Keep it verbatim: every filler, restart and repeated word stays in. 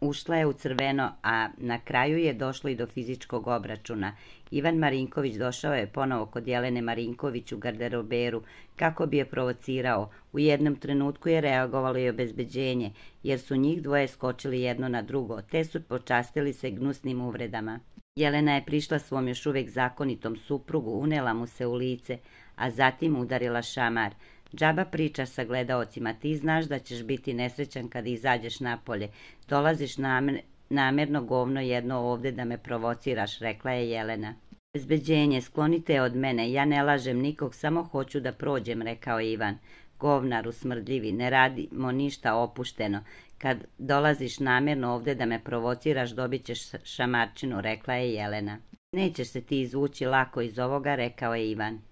Ušla je u crveno, a na kraju je došlo i do fizičkog obračuna. Ivan Marinković došao je ponovo kod Jelene Marinković u garderoberu kako bi je provocirao. U jednom trenutku je reagovalo i obezbeđenje, jer su njih dvoje skočili jedno na drugo, te su počastili se gnusnim uvredama. Jelena je prišla svom još uvek zakonitom suprugu, unela mu se u lice, a zatim udarila šamar. Džaba pričaš sa gledaocima, ti znaš da ćeš biti nesrećan kad izađeš napolje. Dolaziš namer, namerno govno jedno ovde da me provociraš, rekla je Jelena. Bezbeđenje, sklonite od mene, ja ne lažem nikog, samo hoću da prođem, rekao Ivan. Govnaru smrdljivi, ne radimo ništa opušteno. Kad dolaziš namerno ovde da me provociraš, dobit ćeš šamarčinu, rekla je Jelena. Nećeš se ti izvući lako iz ovoga, rekao je Ivan.